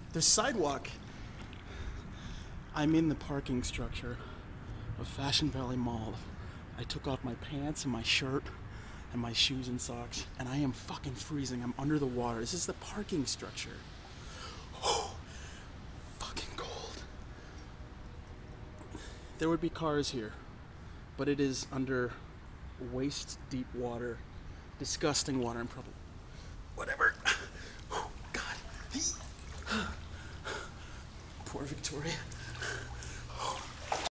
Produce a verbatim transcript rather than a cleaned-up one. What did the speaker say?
The sidewalk. I'm in the parking structure of FashionValley Mall. I took off my pants and my shirt and my shoes and socks, and I am fucking freezing. I'm under the water. This is the parking structure. Oh, fucking cold. There would be cars here, but it is under waist deep water, disgusting water, and probably whatever. Oh, God. Poor Victoria.